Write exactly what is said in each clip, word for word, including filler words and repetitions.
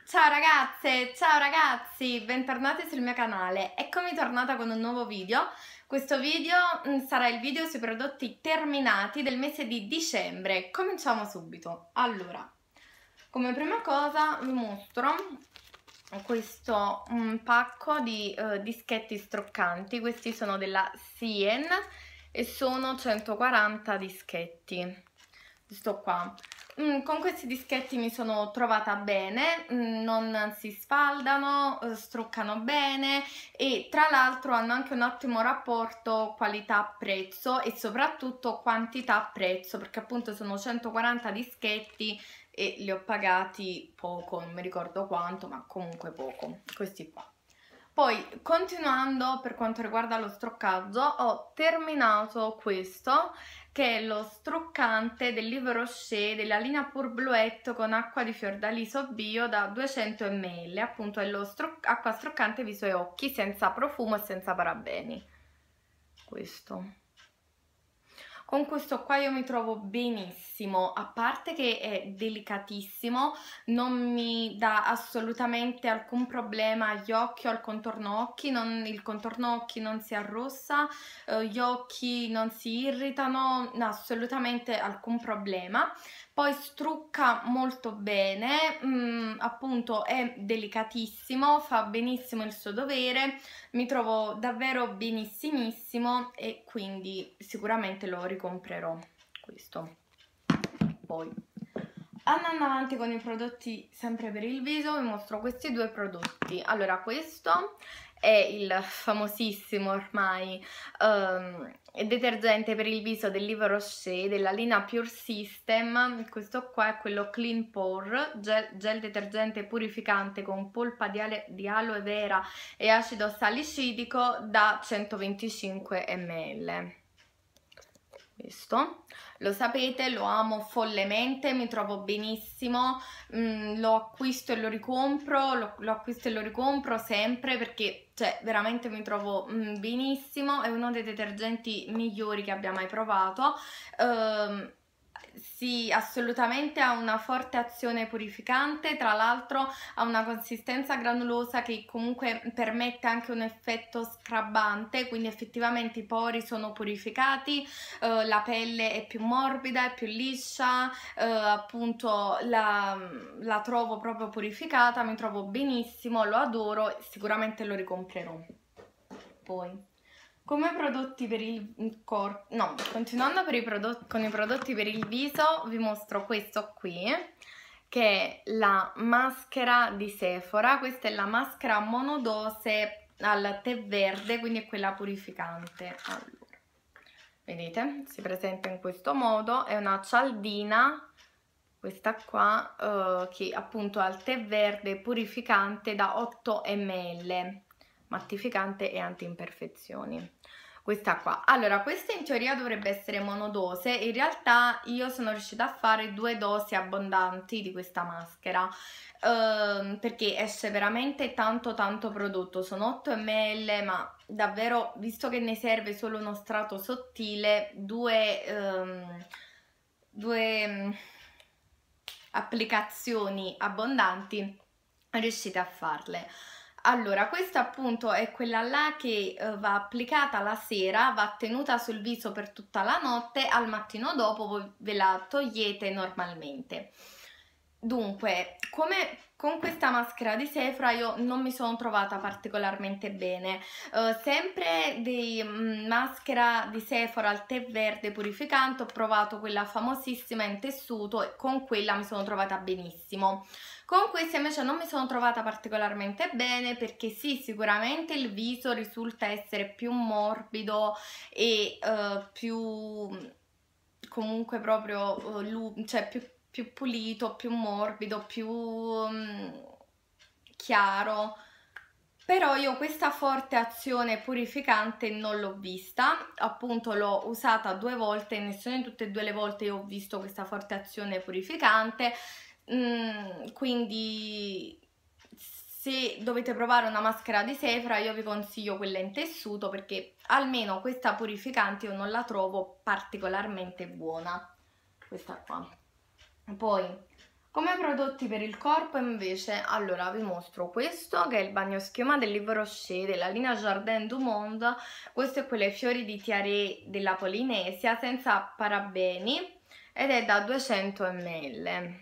Ciao ragazze, ciao ragazzi, bentornati sul mio canale. Eccomi tornata con un nuovo video. Questo video mh, sarà il video sui prodotti terminati del mese di dicembre. Cominciamo subito. Allora, come prima cosa vi mostro questo um, pacco di uh, dischetti stroccanti. Questi sono della Sien e sono centoquaranta dischetti. Sto qua. Mm, con questi dischetti mi sono trovata bene, mm, non si sfaldano, eh, struccano bene e tra l'altro hanno anche un ottimo rapporto qualità-prezzo e soprattutto quantità-prezzo, perché appunto sono centoquaranta dischetti e li ho pagati poco, non mi ricordo quanto, ma comunque poco, questi qua. Poi, continuando per quanto riguarda lo stoccaggio, ho terminato questo, che è lo struccante del Yves Rocher della linea Pure Bluette con acqua di fiordaliso bio da duecento millilitri, appunto è lo stro- acqua struccante viso e occhi senza profumo e senza parabeni. Questo. Con questo qua io mi trovo benissimo, a parte che è delicatissimo, non mi dà assolutamente alcun problema agli occhi o al contorno occhi, non, il contorno occhi non si arrossa, eh, gli occhi non si irritano, no, assolutamente alcun problema. Poi strucca molto bene, mm, appunto è delicatissimo, fa benissimo il suo dovere, mi trovo davvero benissimissimo e quindi sicuramente lo ricomprerò questo. Poi andando avanti con i prodotti sempre per il viso vi mostro questi due prodotti. Allora, questo è il famosissimo ormai um, detergente per il viso del Yves Rocher della linea Pure System. Questo qua è quello Clean Pore, gel, gel detergente purificante con polpa di, ale, di aloe vera e acido salicidico da centoventicinque millilitri. Questo lo sapete, lo amo follemente, mi trovo benissimo, mm, lo acquisto e lo ricompro, lo, lo acquisto e lo ricompro sempre perché cioè veramente mi trovo mm, benissimo, è uno dei detergenti migliori che abbia mai provato. Um, Sì, assolutamente ha una forte azione purificante, tra l'altro ha una consistenza granulosa che comunque permette anche un effetto scrabbante, quindi effettivamente i pori sono purificati, eh, la pelle è più morbida, è più liscia, eh, appunto la, la trovo proprio purificata, mi trovo benissimo, lo adoro e sicuramente lo ricomprerò. Poi come prodotti per il corpo, no, continuando per i prodotti, con i prodotti per il viso, vi mostro questo qui, che è la maschera di Sephora. Questa è la maschera monodose al tè verde, quindi è quella purificante. Allora, vedete? Si presenta in questo modo, è una cialdina, questa qua, eh, che appunto ha il tè verde purificante da otto millilitri, mattificante e anti-imperfezioni. Questa qua, allora questa in teoria dovrebbe essere monodose, in realtà io sono riuscita a fare due dosi abbondanti di questa maschera ehm, perché esce veramente tanto tanto prodotto, sono otto millilitri, ma davvero, visto che ne serve solo uno strato sottile, due, ehm, due applicazioni abbondanti riuscite a farle. Allora, questa appunto è quella là che eh, va applicata la sera, va tenuta sul viso per tutta la notte, al mattino dopo voi ve la togliete normalmente. Dunque, come con questa maschera di Sephora io non mi sono trovata particolarmente bene, uh, sempre di mm, maschera di Sephora al tè verde purificante ho provato quella famosissima in tessuto e con quella mi sono trovata benissimo. Con questa invece non mi sono trovata particolarmente bene perché sì, sicuramente il viso risulta essere più morbido e uh, più comunque proprio uh, cioè più, più pulito, più morbido, più um, chiaro. Però io questa forte azione purificante non l'ho vista, appunto l'ho usata due volte e nessuna di tutte e due le volte io ho visto questa forte azione purificante. Mm, quindi se dovete provare una maschera di Sephora io vi consiglio quella in tessuto perché almeno questa purificante io non la trovo particolarmente buona, questa qua. Poi Come prodotti per il corpo invece, allora vi mostro questo che è il bagno schiuma del Yves Rocher della linea Jardin du Monde. Questo è quello ai fiori di tiare della Polinesia senza parabeni ed è da duecento millilitri,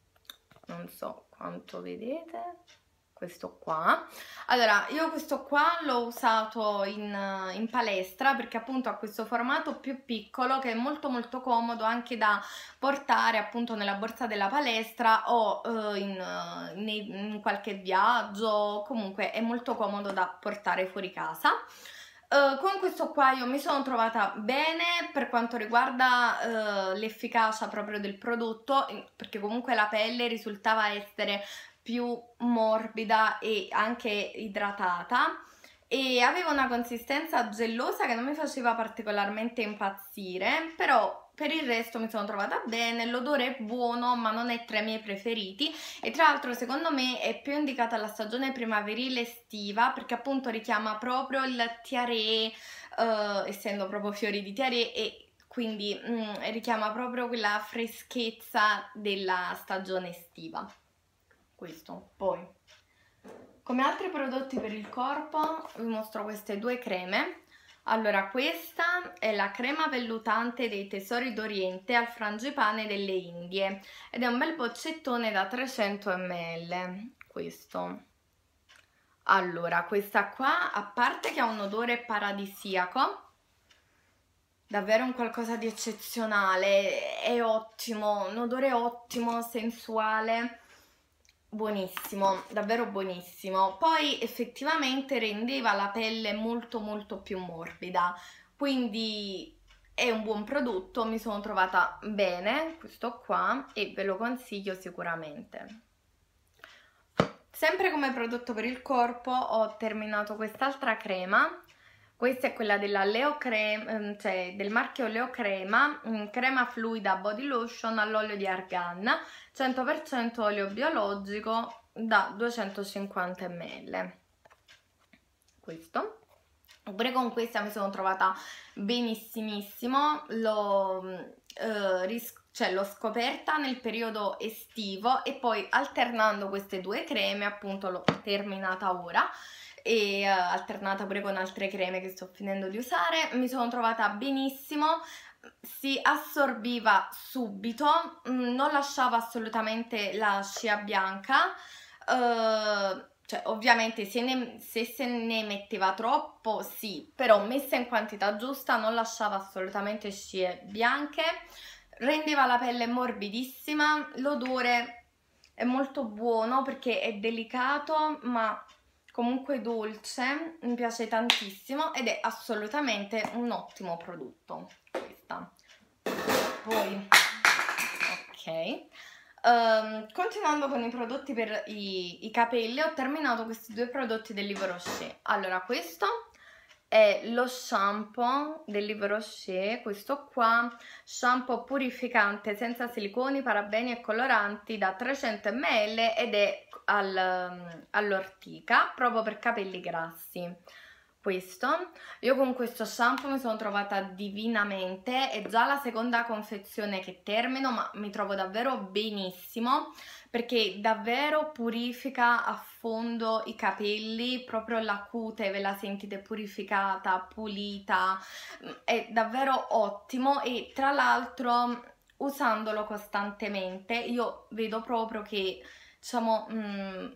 non so quanto vedete, questo qua. Allora, io questo qua l'ho usato in, in palestra perché appunto ha questo formato più piccolo che è molto molto comodo anche da portare appunto nella borsa della palestra o eh, in, in, in qualche viaggio, comunque è molto comodo da portare fuori casa. Uh, con questo qua io mi sono trovata bene per quanto riguarda uh, l'efficacia proprio del prodotto, perché comunque la pelle risultava essere più morbida e anche idratata e aveva una consistenza gellosa che non mi faceva particolarmente impazzire, però per il resto mi sono trovata bene, l'odore è buono ma non è tra i miei preferiti e tra l'altro secondo me è più indicata alla stagione primaverile estiva perché appunto richiama proprio il tiare, uh, essendo proprio fiori di tiare, e quindi mm, richiama proprio quella freschezza della stagione estiva. Questo. Poi, come altri prodotti per il corpo vi mostro queste due creme. Allora, questa è la crema vellutante dei Tesori d'Oriente al frangipane delle Indie ed è un bel boccettone da trecento millilitri, questo. Allora, questa qua, a parte che ha un odore paradisiaco, davvero un qualcosa di eccezionale, è ottimo, un odore ottimo, sensuale, buonissimo, davvero buonissimo. Poi effettivamente rendeva la pelle molto molto più morbida, quindi è un buon prodotto, mi sono trovata bene questo qua e ve lo consiglio sicuramente. Sempre come prodotto per il corpo ho terminato quest'altra crema. Questa è quella della Leo Crema, cioè del marchio Leo Crema, crema fluida body lotion all'olio di argan, cento per cento olio biologico da duecentocinquanta millilitri. Questo. Oppure con questa mi sono trovata benissimissimo, l'ho eh, cioè, l'ho scoperta nel periodo estivo e poi alternando queste due creme appunto l'ho terminata ora e uh, alternata pure con altre creme che sto finendo di usare, mi sono trovata benissimo, si assorbiva subito, mh, non lasciava assolutamente la scia bianca, uh, cioè ovviamente se, ne, se se ne metteva troppo sì, però messa in quantità giusta non lasciava assolutamente scie bianche, rendeva la pelle morbidissima, l'odore è molto buono perché è delicato ma comunque dolce, mi piace tantissimo ed è assolutamente un ottimo prodotto questa. Poi ok, um, continuando con i prodotti per i, i capelli, ho terminato questi due prodotti del Yves Rocher. Allora, questo è lo shampoo del Yves Rocher, questo qua, shampoo purificante senza siliconi, parabeni e coloranti da trecento millilitri ed è al, all'ortica, proprio per capelli grassi. Questo, io con questo shampoo mi sono trovata divinamente, è già la seconda confezione che termino ma mi trovo davvero benissimo perché davvero purifica a fondo i capelli, proprio la cute ve la sentite purificata, pulita, è davvero ottimo e tra l'altro usandolo costantemente io vedo proprio che diciamo mh,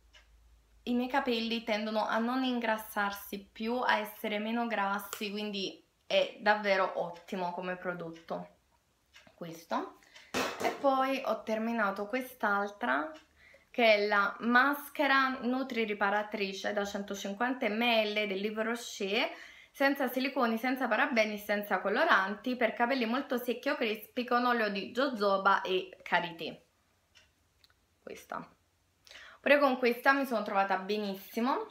i miei capelli tendono a non ingrassarsi più, a essere meno grassi, quindi è davvero ottimo come prodotto questo. E poi ho terminato quest'altra che è la maschera nutri riparatrice da centocinquanta millilitri del Yves Rocher, senza siliconi, senza parabeni, senza coloranti, per capelli molto secchi o crespi con olio di jojoba e karité. Questa. Pure con questa mi sono trovata benissimo,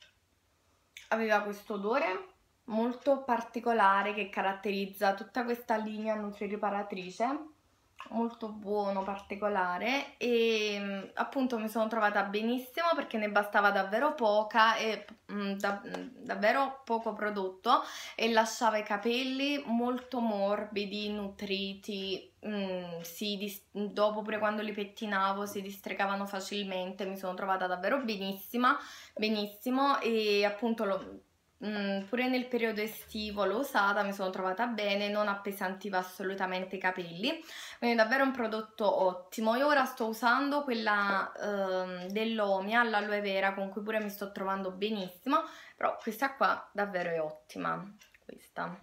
aveva questo odore molto particolare che caratterizza tutta questa linea nutri riparatrice molto buono, particolare, e appunto mi sono trovata benissimo perché ne bastava davvero poca e mh, da, davvero poco prodotto, e lasciava i capelli molto morbidi, nutriti, mh, si dis- dopo pure quando li pettinavo si distregavano facilmente. Mi sono trovata davvero benissima, benissimo, e appunto lo Mm, pure nel periodo estivo l'ho usata, mi sono trovata bene, non appesantiva assolutamente i capelli, quindi davvero un prodotto ottimo. Io ora sto usando quella ehm, dell'Omia, l'aloe vera, con cui pure mi sto trovando benissimo, però questa qua davvero è ottima, questa.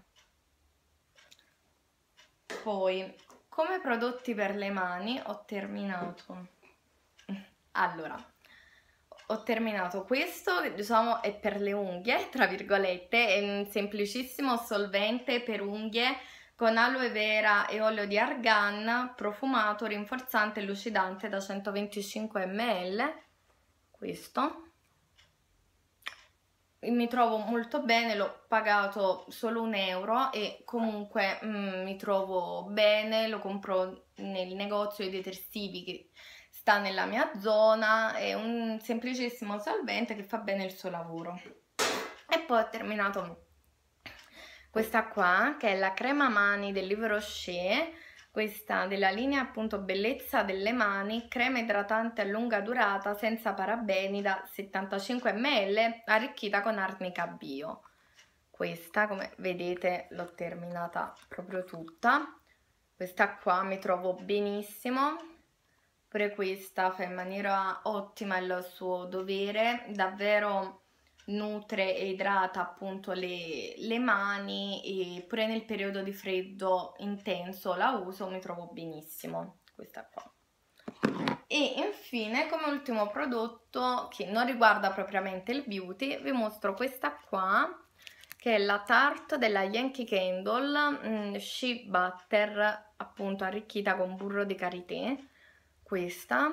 Poi, come prodotti per le mani, ho terminato. Allora, ho terminato questo, che diciamo è per le unghie, tra virgolette, è un semplicissimo solvente per unghie con aloe vera e olio di argan, profumato, rinforzante e lucidante da centoventicinque millilitri. Questo mi trovo molto bene, l'ho pagato solo un euro e comunque mm, mi trovo bene, lo compro nel negozio di detersivi che sta nella mia zona, è un semplicissimo solvente che fa bene il suo lavoro. E poi ho terminato questa qua, che è la crema mani del Yves Rocher, questa della linea appunto bellezza delle mani, crema idratante a lunga durata senza parabeni da settantacinque millilitri, arricchita con arnica bio. Questa, come vedete, l'ho terminata proprio tutta. Questa qua mi trovo benissimo, pure questa fa in maniera ottima il suo dovere, davvero nutre e idrata appunto le, le mani, e pure nel periodo di freddo intenso la uso, mi trovo benissimo questa qua. E infine, come ultimo prodotto che non riguarda propriamente il beauty, vi mostro questa qua, che è la Tarte della Yankee Candle mm, Shea Butter, appunto arricchita con burro di karité. Questa,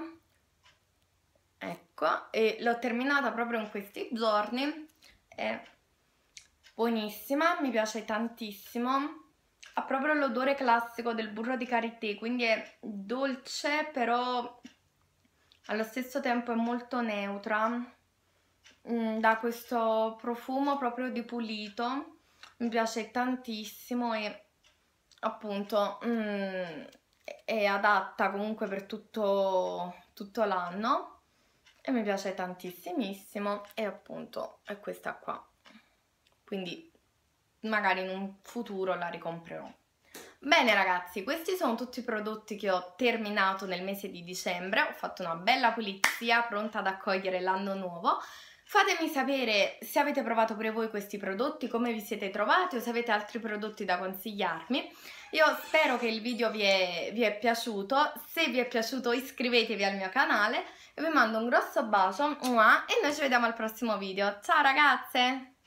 ecco, e l'ho terminata proprio in questi giorni, è buonissima, mi piace tantissimo, ha proprio l'odore classico del burro di karité, quindi è dolce però allo stesso tempo è molto neutra, mm, dà questo profumo proprio di pulito, mi piace tantissimo e appunto mm, è adatta comunque per tutto, tutto l'anno e mi piace tantissimissimo, e appunto è questa qua, quindi magari in un futuro la ricomprerò. Bene ragazzi, questi sono tutti i prodotti che ho terminato nel mese di dicembre, ho fatto una bella pulizia pronta ad accogliere l'anno nuovo. Fatemi sapere se avete provato pure voi questi prodotti, come vi siete trovati o se avete altri prodotti da consigliarmi. Io spero che il video vi è, vi è piaciuto, se vi è piaciuto iscrivetevi al mio canale e vi mando un grosso bacio e noi ci vediamo al prossimo video. Ciao ragazze!